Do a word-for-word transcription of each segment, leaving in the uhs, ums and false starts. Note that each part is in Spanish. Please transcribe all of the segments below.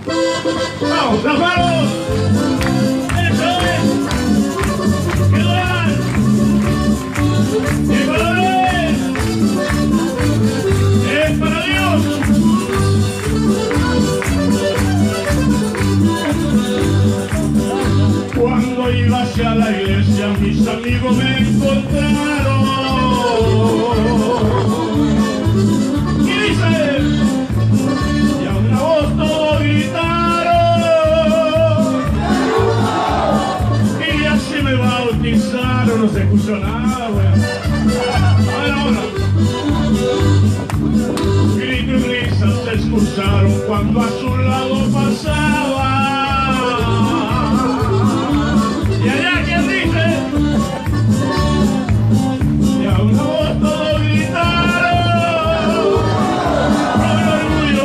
Vamos, las manos. Eso es. Que duran. Que colores. Es para Dios. Cuando iba hacia la iglesia, mis amigos me encontraron. Y dice, y a una voz todos gritaron. Y así me bautizaron, no se escuchó nada, güey. Ahora, ahora. Grito y risas se escucharon cuando a su lado pasaba. Y allá quien dice, y a una voz todos gritaron, con orgullo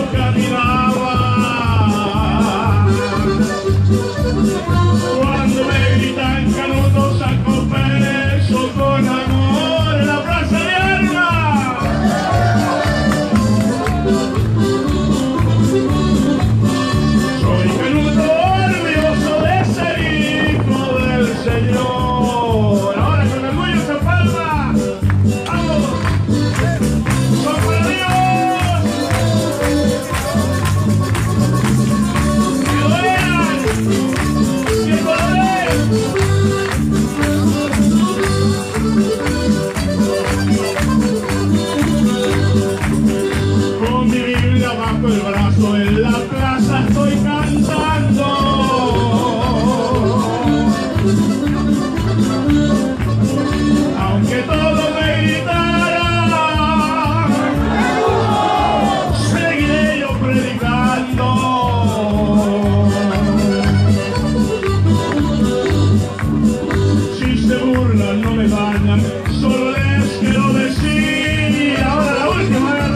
caminaban. Cuando me gritan Canuto saco peso con amor en la plaza de armas. Soy Canuto orgulloso de ser hijo del Señor. Ahora con orgullo se palma. ¡Vamos! ¡Son para Dios! ¡Que lo vean! ¡Que lo vean! Con mi Biblia bajo el brazo en la plaza estoy cantando. Aunque todos me gritaran, seguiré yo predicando. Si se burlan no me dañan, solo les quiero decir. Ahora la última vez.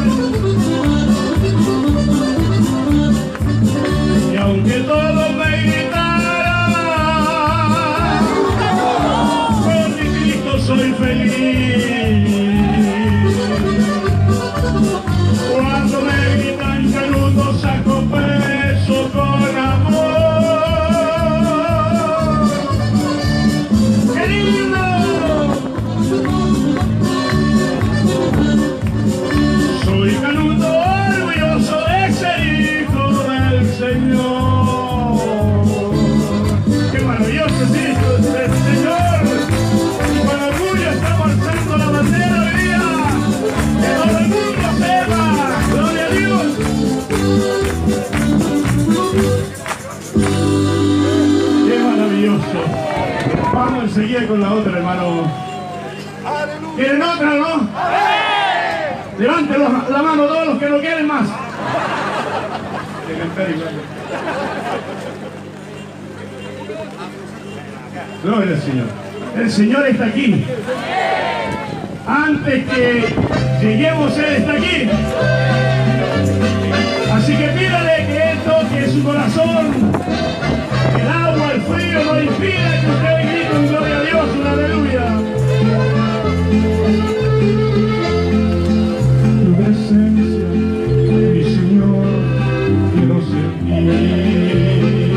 Y aunque todos me gritaran, con mi Cristo soy feliz. Cuando me gritan Canuto saco peso con amor. ¡Qué lindo! Soy Canuto orgulloso de ser hijo del Señor. ¡Qué maravilloso es hijo del Señor! Y con orgullo estamos alzando la bandera hoy día. ¡Que todo el mundo sepa! ¡Gloria a Dios! ¡Qué maravilloso! Vamos enseguida con la otra, hermano. ¿Quieren otra, no? Levanten los- la mano todos los que no quieren más. Que cantar igual. Gloria al Señor. El Señor está aquí. Antes que lleguemos, Él está aquí. Así que pídale que Él toque su corazón. El agua, el frío no impide que ustedes griten gloria a Dios, una aleluya. Tu presencia, mi Señor, quiero sentir.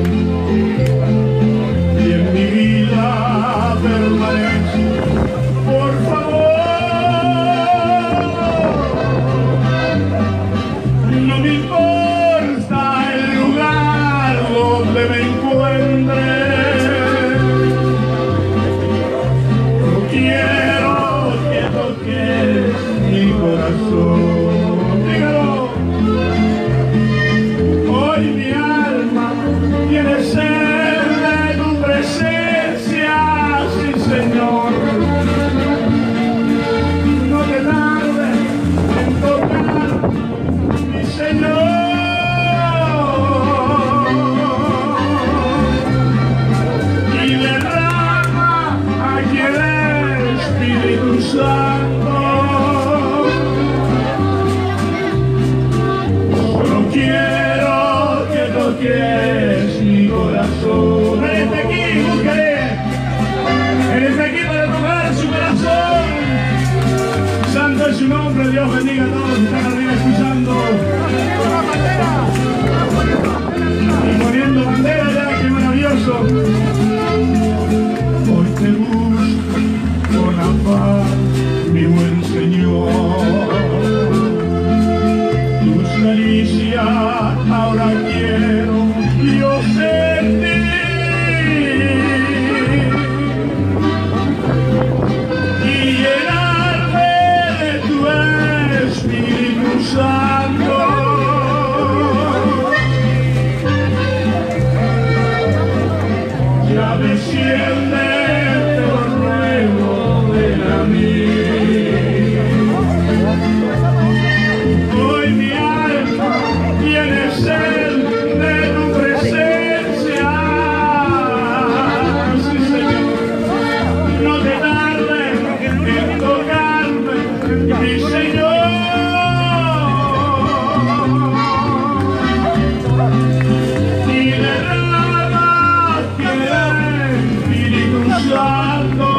Y en mi vida permanece, por favor. delicia, ahora quiero yo sentir y llenarme de tu Espíritu Santo. Ya desciende, te lo ruego, ven a mí. Hoy mi alma tiene sed de tu presencia. Sí, Señor, no te tardes en tocarme, mi Señor. Y derrama que Espíritu Santo.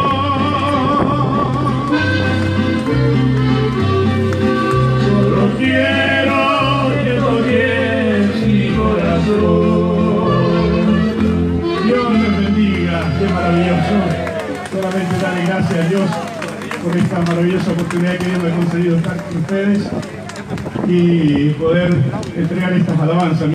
Solo quiero que toques mi corazón. Dios les bendiga, qué maravilloso. Solamente darle gracias a Dios por esta maravillosa oportunidad que Dios me ha concedido estar con ustedes y poder entregar estas alabanzas.